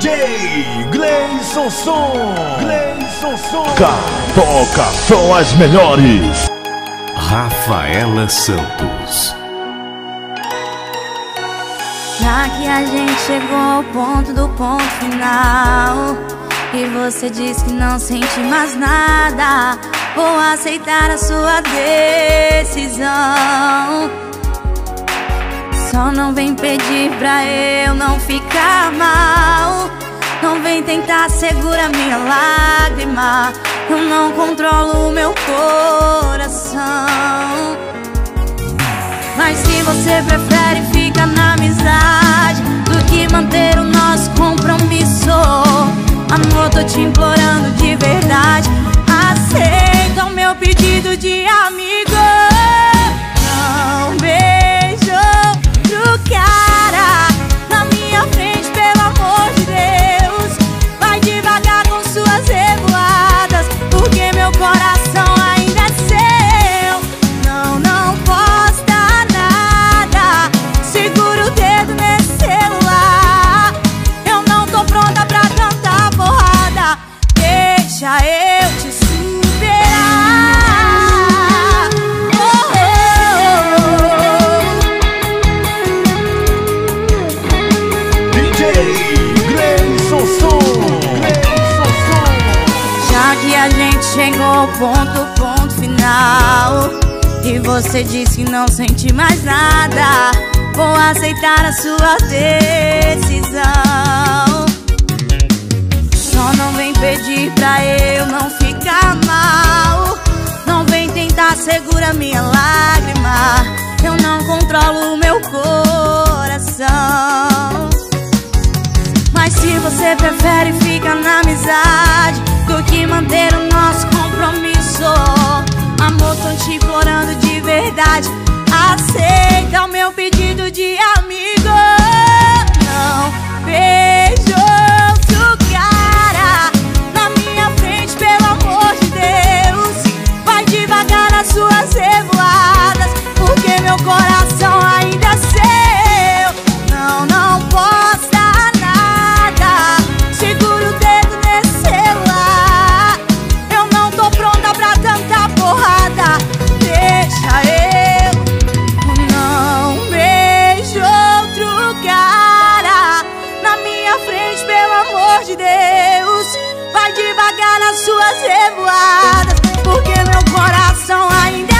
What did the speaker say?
DJ Gleison Som, Gleison Som. Toca só as melhores. Rafaela Santos. Já que a gente chegou ao ponto do ponto final e você diz que não sente mais nada, vou aceitar a sua decisão. Só não vem pedir pra eu não ficar mal. Não vem tentar segurar minha lágrima. Eu não controlo o meu coração. Mas se você prefere ficar na amizade do que manter o nosso compromisso, amor, tô te implorando de verdade, aceita o meu pedido de amigo. Não beijo pro cara na minha frente, pelo amor de Deus. Vai devagar com suas revoadas, porque meu coração ainda é seu. Não posta nada, segura o dedo nesse celular. Eu não tô pronta pra tanta porrada, deixa eu te superar. DJ Gleison Som, Gleison Som. Já que a gente chegou ao ponto final e você disse que não sente mais nada, vou aceitar a sua decisão. Só não vem pedir pra eu não ficar mal. Não vem tentar segurar minha lágrima. Eu não controlo o meu coração. Mas se você prefere ficar na amizade do que manter o nosso compromisso, amor, tô te implorando de verdade, aceita o meu pedido de amigo. Não beijo outro cara na minha frente, pelo amor de Deus. Vai devagar nas suas revoadas, porque meu coração ainda é seu. Não posta nada, segura o dedo nesse celular. Eu não tô pronta pra tanta porrada, deixa eu. Não beijo outro cara na minha frente, pelo amor de Deus. Vai devagar nas suas revoadas, porque meu coração ainda